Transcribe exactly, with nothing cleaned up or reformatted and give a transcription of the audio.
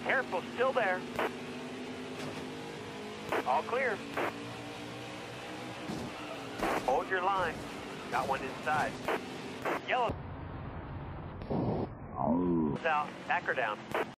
Careful, still there. All clear. Hold your line. Got one inside. Yellow. Out. Back her down.